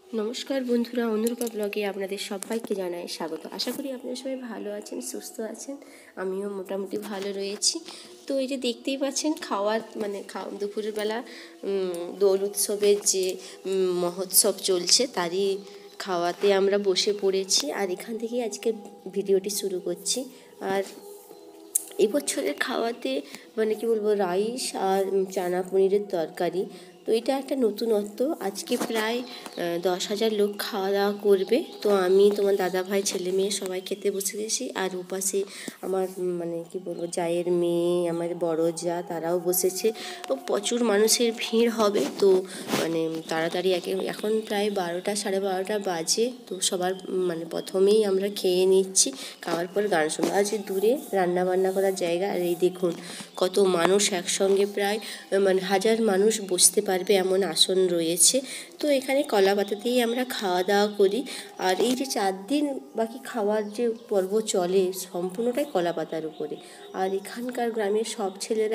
নমস্কার বন্ধুরা, অনুরূপা ব্লগে আপনাদের সবাইকে জানাই স্বাগত। আশা করি আপনারা সবাই ভালো আছেন, সুস্থ আছেন। আমিও মোটামুটি ভালো রয়েছি। তো এই যে দেখতেই পাচ্ছেন দুপুরের বেলা দোল উৎসবের যে মহোৎসব চলছে তারই খাওয়াতে আমরা বসে পড়েছি। আর এখান থেকেই আজকে ভিডিওটি শুরু করছি। আর এবছরের খাওয়াতে রাইস আর চানা পনিরের তরকারি। তো এটা একটা নতুনত্ব। আজকে প্রায় 10,000 লোক খাওয়া দাওয়া করবে। তো আমি, তোমার দাদা ভাই, ছেলে মেয়ে সবাই খেতে বসে গেছি। আর উপাসে আমার জায়ের মেয়ে, আমার বড় যা, তারাও বসেছে। তো প্রচুর মানুষের ভিড় হবে। তো তাড়াতাড়ি এখন প্রায় 12টা, 12:30 বাজে। তো সবার প্রথমেই আমরা খেয়ে নিচ্ছি। খাওয়ার পর গান শুনবো। আজ দূরে রান্না বান্না করার জায়গা। আর এই দেখুন কত মানুষ একসঙ্গে, প্রায় 1000 মানুষ বসতে পারবে এমন আসন রয়েছে। তো এখানে কলা পাতাতেই আমরা খাওয়া দাওয়া করি। আর এই যে 4 দিন বাকি খাওয়ার যে পর্ব চলে, সম্পূর্ণটাই কলা পাতার উপরে। আর এখানকার গ্রামের সব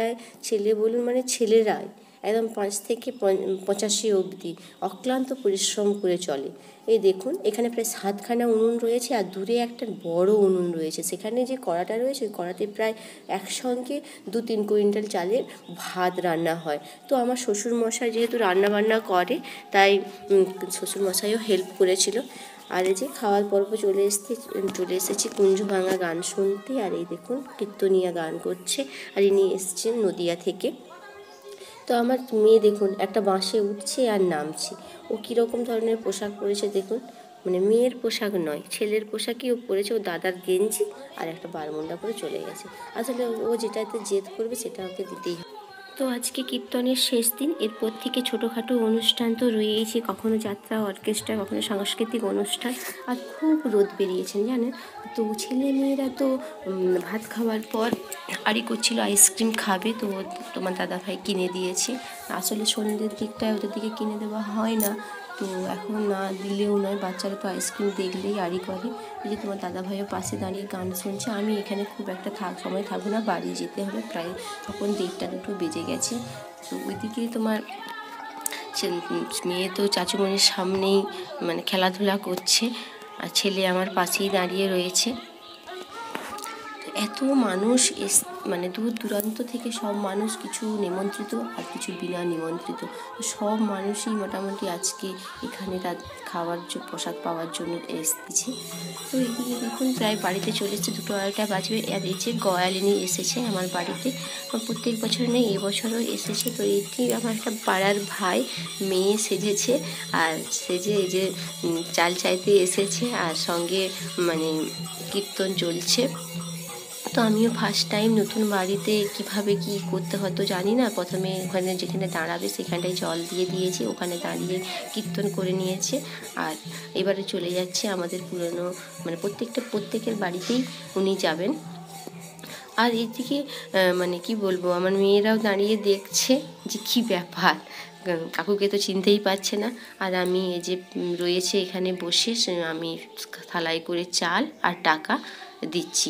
ছেলেরাই একদম 5 থেকে 85 অবধি অক্লান্ত পরিশ্রম করে চলে। এই দেখুন এখানে প্রায় 7খানা উনুন রয়েছে। আর দূরে একটা বড় উনুন রয়েছে। সেখানে যে কড়াটা রয়েছে, ওই কড়াতে প্রায় একসঙ্গে 2-3 কুইন্টাল চালের ভাত রান্না হয়। তো আমার শ্বশুরমশাই যেহেতু রান্নাবান্না করে, তাই শ্বশুরমশাইও হেল্প করেছিল। আর এই যে খাওয়ার পর্ব চলে এসেছি কুঞ্জ ভাঙা গান শুনতে। আর এই দেখুন কীর্তনিয়া গান করছে। আর ইনি এসছেন নদিয়া থেকে। তো আমার মেয়ে দেখুন একটা বাঁশে উঠছে আর নামছে। ও কীরকম ধরনের পোশাক পরেছে দেখুন। মেয়ের পোশাক নয়, ছেলের পোশাকই ও পরেছে। ও দাদার গেঞ্জি আর একটা বারমুন্ডা পরে চলে গেছে। আসলে ও যেটাতে জেদ করবে সেটা ওকে দিতেই হবে। তো আজকে কীর্তনের শেষ দিন। এরপর থেকে ছোটোখাটো অনুষ্ঠান তো রয়েইছে, কখনো যাত্রা, অর্কেস্ট্রা, কখনো সাংস্কৃতিক অনুষ্ঠান। আর খুব রোদ বেরিয়েছেন জানেন। তো ছেলে মেয়েরা তো ভাত খাওয়ার পর আরই করছিল আইসক্রিম খাবে। তো তোমার দাদাভাই কিনে দিয়েছে। আসলে সন্ধ্যের দিকটায় ওদের দিকে কিনে দেওয়া হয় না। তো এখন না দিলেও নয়, বাচ্চারা তো আইসক্রিম দেখলেই আড়ি করে। এই যে তোমার দাদাভাইও পাশে দাঁড়িয়ে গান শুনছে। আমি এখানে খুব একটা সময় থাকবো না, বাড়ি যেতে হবে। প্রায় তখন 1:30-2 বেজে গেছে। তো ওইদিকে তোমার মেয়ে তো চাচুমণির সামনেই খেলাধুলা করছে। আর ছেলে আমার পাশেই দাঁড়িয়ে রয়েছে। এত মানুষ দূর দূরান্ত থেকে সব মানুষ, কিছু নিমন্ত্রিত আর কিছু বিনা নিমন্ত্রিত, সব মানুষই মোটামুটি আজকে এখানে তার খাওয়ার পোশাক পাওয়ার জন্য এসেছে। তো এদিকে দেখুন প্রায় বাড়িতে চলে এসেছে, 2-2:30 বাজবে। আর এই যে গয়ালিনী এসেছে আমার বাড়িতে। প্রত্যেক বছর নেই, এবছরও এসেছে। তো এটি আমার একটা পাড়ার ভাই, মেয়ে সেজেছে। আর সেজে এই যে চাল চাইতে এসেছে। আর সঙ্গে কীর্তন চলছে। তো আমিও ফার্স্ট টাইম নতুন বাড়িতে কিভাবে কি করতে হতো জানি না। প্রথমে ওখানে যেখানে দাঁড়াবে সেখানটায় জল দিয়ে দিয়েছি, ওখানে দাঁড়িয়ে কীর্তন করে নিয়েছে। আর এবারে চলে যাচ্ছে আমাদের পুরনো প্রত্যেকের বাড়িতেই উনি যাবেন। আর এদিকে আমার মেয়েরাও দাঁড়িয়ে দেখছে যে কী ব্যাপার, কাকুকে তো চিনতেই পারছে না। আর আমি এই যে রয়েছে এখানে বসে, আমি থালায় করে চাল আর টাকা দিচ্ছি।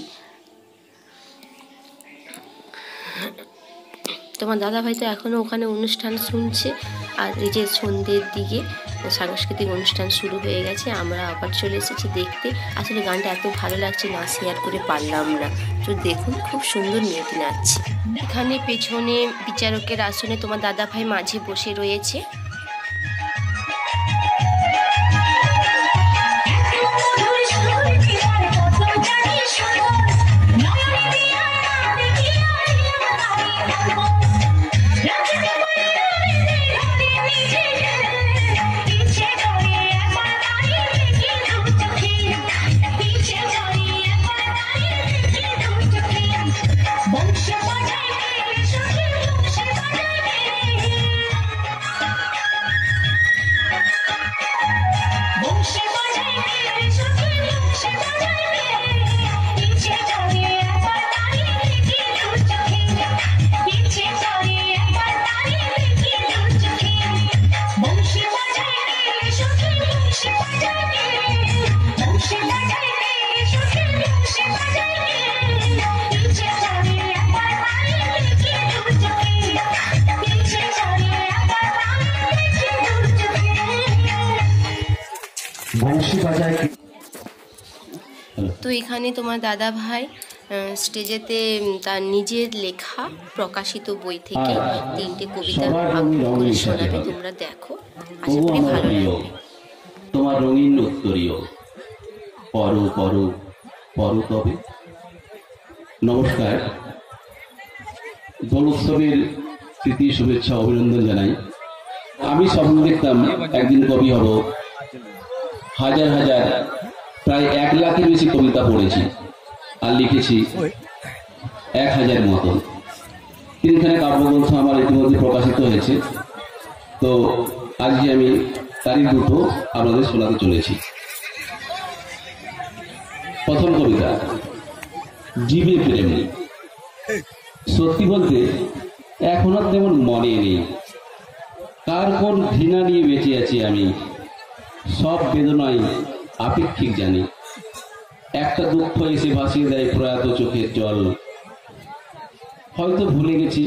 তোমার দাদাভাই তো এখনও ওখানে অনুষ্ঠান শুনছে। আর এই যে সন্ধ্যের দিকে সাংস্কৃতিক অনুষ্ঠান শুরু হয়ে গেছে। আমরা আবার চলে এসেছি দেখতে। আসলে গানটা এত ভালো লাগছে, না শেয়ার করে পারলাম না। তো দেখুন খুব সুন্দর মেয়েটি নাচছে। এখানে পেছনে বিচারকের আসনে তোমার দাদাভাই মাঝে বসে রয়েছে। তো এখানে তোমার দাদা ভাই স্টেজেতে তার নিজের লেখা প্রকাশিত বই থেকে 3টে কবিতা আবৃত্তি করে শোনাবে। তোমরা দেখো, আশা করি ভালো লাগবে। তোমার রঙিন উত্তরীয় পরো পরো পরো তবে। নমস্কার, দোল উৎসবের প্রীতি শুভেচ্ছা অভিনন্দন জানাই। আমি স্বপ্ন দেখতাম একদিন কবি হব। হাজার হাজার প্রায় 1 লাখের বেশি কবিতা পড়েছি আর লিখেছি 1000 মতো। 3খানা কাব্যগ্রন্থ আমার ইতিমধ্যে প্রকাশিত হয়েছে। তো আজকে আমি তারই 2টো আপনাদের শোনাতে চলেছি। প্রথম কবিতা, জীবে প্রেম। সত্যি বলতে এখনো তেমন মনে নেই কার কোন ঘৃণা নিয়ে বেঁচে আছি আমি। সব বেদনাই আপেক্ষিক জানি। একটা দুঃখ এসে ভাসিয়ে দেয় প্রয়াত চোখের জল। হয়তো ভুলে গেছি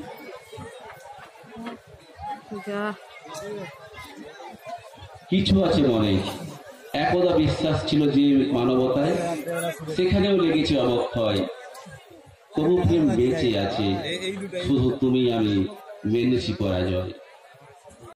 কিছু আছে মনে। একদা বিশ্বাস ছিল যে মানবতায়, সেখানেও লেগেছে অবক্ষয়। তবু প্রেম বেঁচে আছে, শুধু তুমি আমি মেনেছি পরাজয়।